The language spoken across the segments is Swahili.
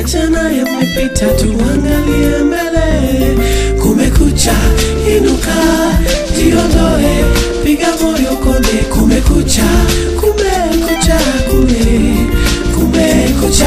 yachana yamepita, tuangalie mbele. Kumekucha, inuka, jiondoe, piga moyo konde. Kumekucha, kumekucha, kumekucha.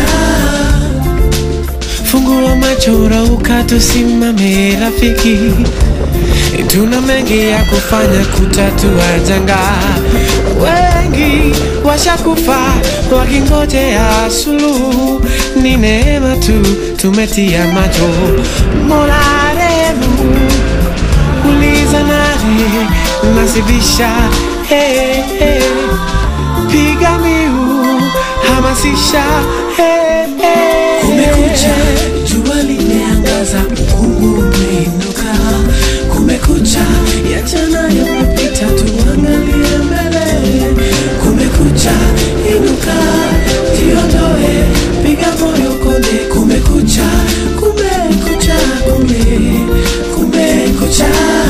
Fungua macho, rauka, tusimame rafiki. Tuna mengi ya kufanya kutatua janga. Wengi washakufa wakingojea suluhu. Ni neema tu tumetia macho. Mola rehemu, uliza nani nasibisha. Hey, hey. Piga miu, hamasisha. Hey, hey. Kumekucha, jua limeangaza, ukungu umeinuka. Kumekucha, yachana yamepita, tuangalie mbele. Kumekucha, inuka, jiondoe, piga moyo konde. Kumekucha, kumekucha, kumekucha.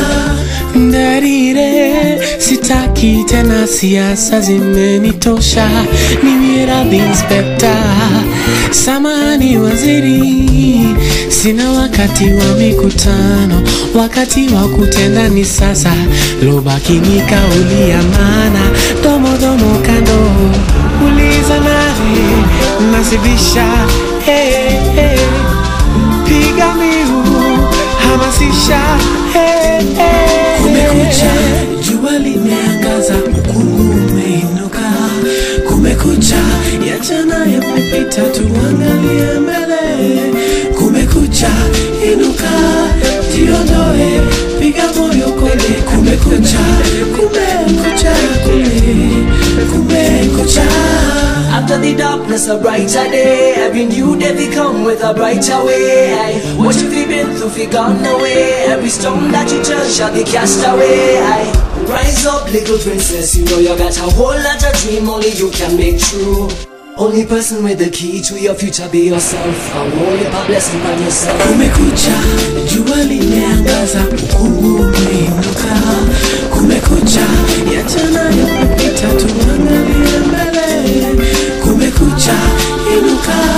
Ndarire, sitaki tena siasa zimenitosha. Niwie radhi inspector, samahani waziri. Sina wakati wa mikutano, wakati wa kutenda ni sasa. Lobaki ni kauli ya maana, domo domo kando. Uliza nani nasibisha. Hey, hey. Piga miu, hamasisha. Hey, hey. Kumekucha, jua limeangaza, ukungu umeinuka. Kumekucha, yachana yamepita, tuangalie mbele. Kumekucha, inuka, jiondoe, piga moyo konde. Kumekucha, kumekucha, kumekucha. After the darkness, a brighter day. Every new day we come with a brighter way. What you've been through, we gone away. Every storm that you turn shall be cast away. Rise up, little princess, you know you got a whole lot of dream only you can make true. Only person with the key to your future, be yourself. And hold up a blessing on yourself. Kumekucha, jua limeangaza, ukungu umeinuka. Kumekucha, yachana yamepita, tuangalie mbele. Kumekucha, inuka,